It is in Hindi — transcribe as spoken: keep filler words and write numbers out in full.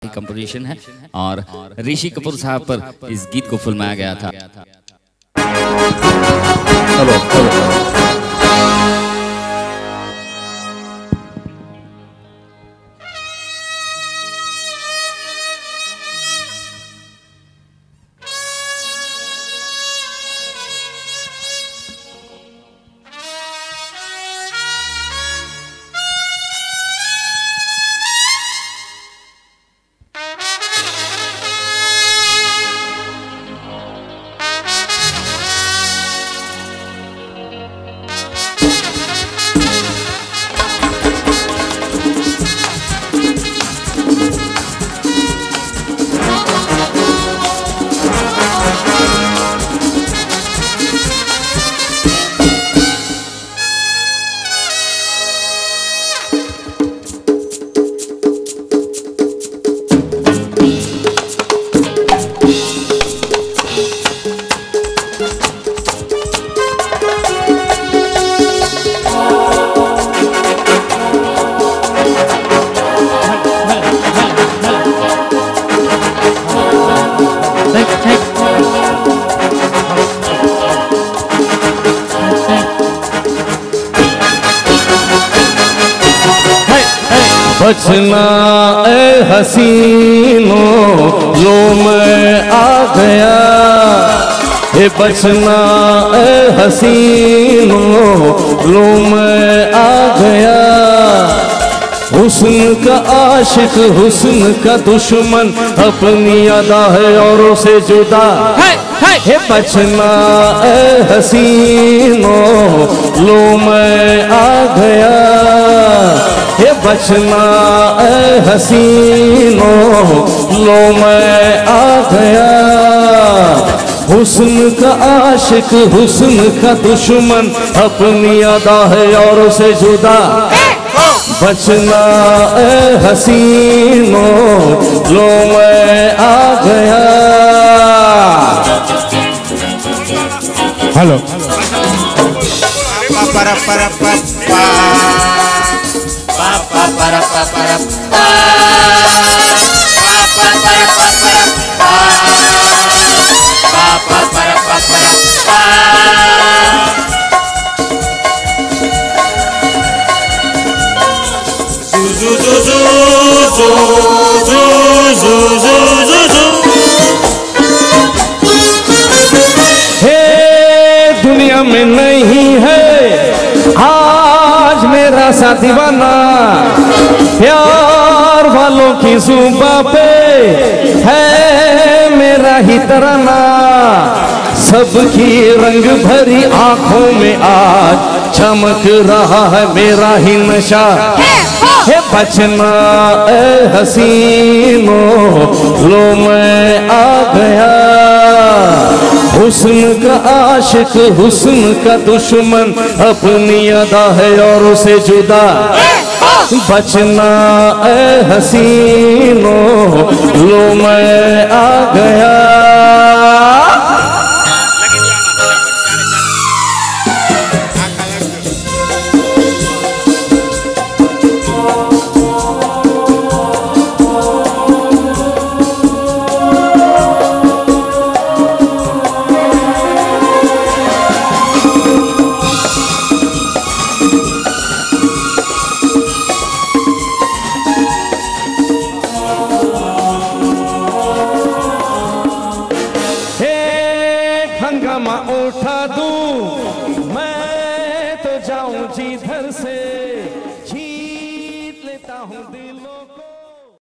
कंपोजिशन है और ऋषि कपूर साहब पर इस गीत को फिल्माया गया था। Hello, hello. बचना ए हसीनों लो मैं आ गया, हे बचना ए हसीनों लो मैं आ गया। हुस्न का आशिक हुस्न का दुश्मन अपनी अदा है औरों से जुदा। हे बचना ए हसीनों लो मैं आ गया, हे बचना ए हसीनों लो मैं आ गया। हुस्न का आशिक हुस्न का दुश्मन अपनी अदा है औरों से जुदा। बचना ए हसीनों लो मैं आ गया। Hello para para pa pa pa pa para pa para pa pa pa para pa para pa pa pa para pa para pa zu zu zu zu zu zu zu zu zu हे दुनिया में नहीं है आज मेरा सा दीवाना, प्यार वालों की जुबां पे है मेरा ही तराना। सबकी रंग भरी आंखों में आज चमक रहा है मेरा ही नशा। हे बचना ए हसीनों लो मैं आ गया। हुस्न का आशिक हुस्न का दुश्मन अपनी अदा है औरों से जुदा। बचना ए हसीनों लो मैं आ गया। हंगामा उठा दूं मैं तो जाऊं जिधर से, जीत लेता हूं दिल।